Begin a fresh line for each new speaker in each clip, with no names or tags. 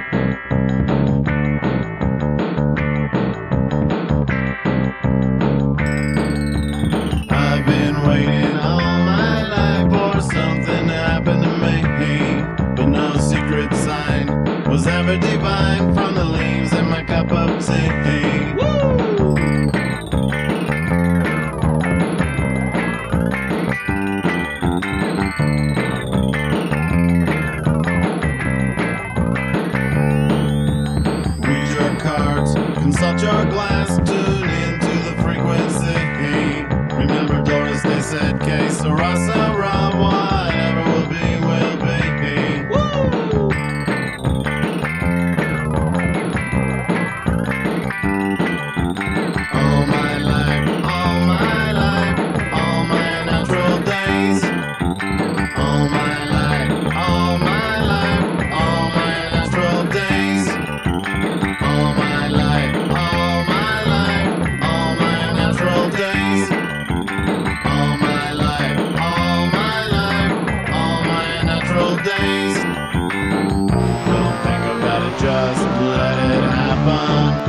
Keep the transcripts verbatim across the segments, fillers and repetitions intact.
I've been waiting all my life for something to happen to me, but no secret sign was ever divine from the leaves in my cup of tea. Woo! Read your cards, consult your glass, tune into the frequency. Remember Doris, they said, que sera, sera, whatever will be, will be. Woo! All my life, all my life, all my natural days. All my life, all my life, all my natural days. All my life, all my life, all my natural days. All my life, all my life, all my natural days. Don't think about it, just let it happen.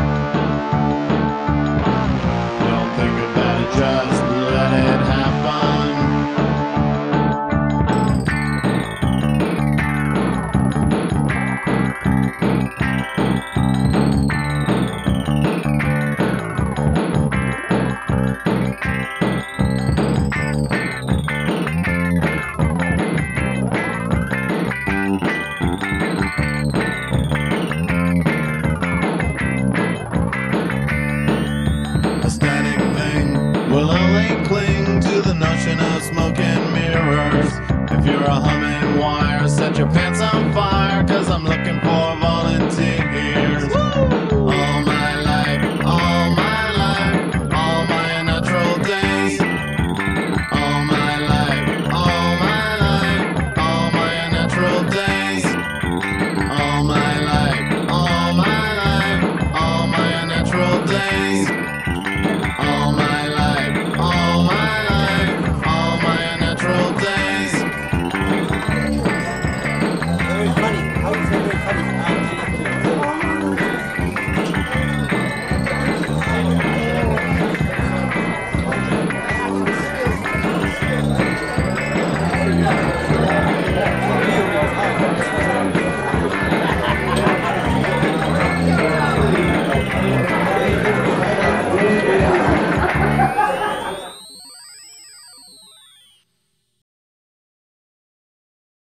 Don't think about it, just let it happen. A static thing will only cling to the notion of smoke and mirrors. If you're a humming wire, set your pants on fire, 'cause I'm looking for